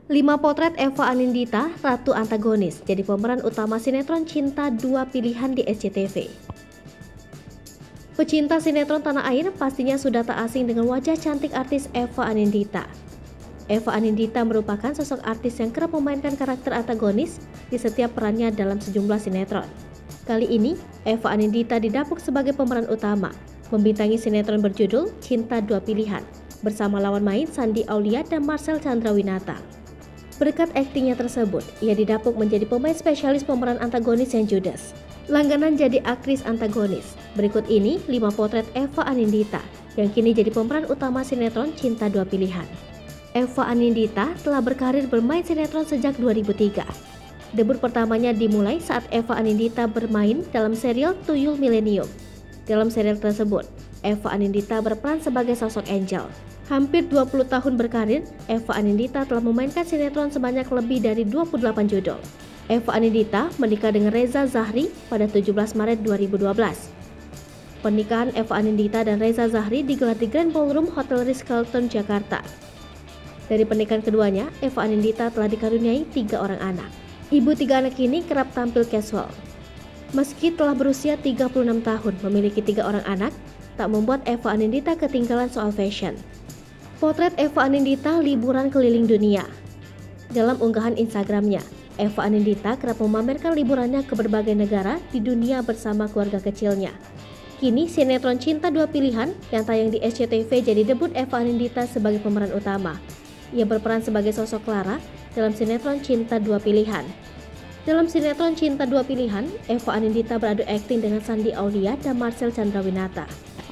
5 potret Eva Anindita, Ratu Antagonis, jadi pemeran utama sinetron Cinta Dua Pilihan di SCTV. Pecinta sinetron tanah air pastinya sudah tak asing dengan wajah cantik artis Eva Anindita. Eva Anindita merupakan sosok artis yang kerap memainkan karakter antagonis di setiap perannya dalam sejumlah sinetron. Kali ini, Eva Anindita didapuk sebagai pemeran utama, membintangi sinetron berjudul Cinta Dua Pilihan, bersama lawan main Shandy Aulia dan Marcel Chandrawinata. Berkat aktingnya tersebut, ia didapuk menjadi pemain spesialis pemeran antagonis yang judes. Langganan jadi aktris antagonis. Berikut ini 5 potret Eva Anindita yang kini jadi pemeran utama sinetron Cinta Dua Pilihan. Eva Anindita telah berkarir bermain sinetron sejak 2003. Debut pertamanya dimulai saat Eva Anindita bermain dalam serial Tuyul Millennium. Dalam serial tersebut, Eva Anindita berperan sebagai sosok Angel. Hampir 20 tahun berkarir, Eva Anindita telah memainkan sinetron sebanyak lebih dari 28 judul. Eva Anindita menikah dengan Reza Zahri pada 17 Maret 2012. Pernikahan Eva Anindita dan Reza Zahri digelar di Grand Ballroom Hotel Ritz-Carlton, Jakarta. Dari pernikahan keduanya, Eva Anindita telah dikaruniai 3 orang anak. Ibu 3 anak ini kerap tampil casual. Meski telah berusia 36 tahun memiliki 3 orang anak, tak membuat Eva Anindita ketinggalan soal fashion. Potret Eva Anindita liburan keliling dunia. Dalam unggahan Instagramnya, Eva Anindita kerap memamerkan liburannya ke berbagai negara di dunia bersama keluarga kecilnya. Kini sinetron Cinta Dua Pilihan yang tayang di SCTV jadi debut Eva Anindita sebagai pemeran utama. Ia berperan sebagai sosok Clara dalam sinetron Cinta Dua Pilihan. Dalam sinetron Cinta Dua Pilihan, Eva Anindita beradu akting dengan Shandy Aulia dan Marcel Chandrawinata.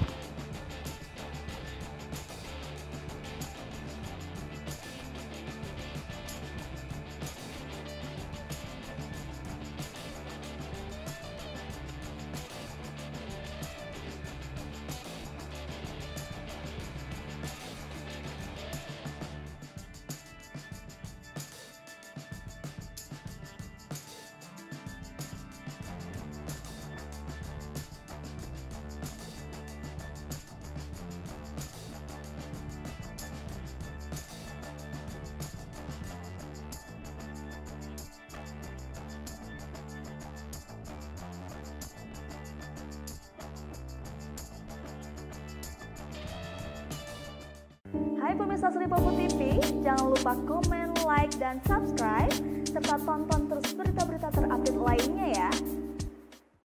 Hai pemirsa Sri Popo TV, jangan lupa komen, like, dan subscribe, serta tonton terus berita-berita terupdate lainnya ya.